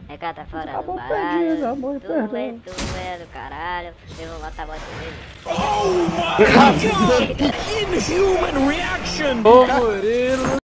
Recata fora do Amor baralho. perdido, amor Tu perdido. é do caralho. Eu vou matar você dele. Inhuman reaction! Ô, Murilo.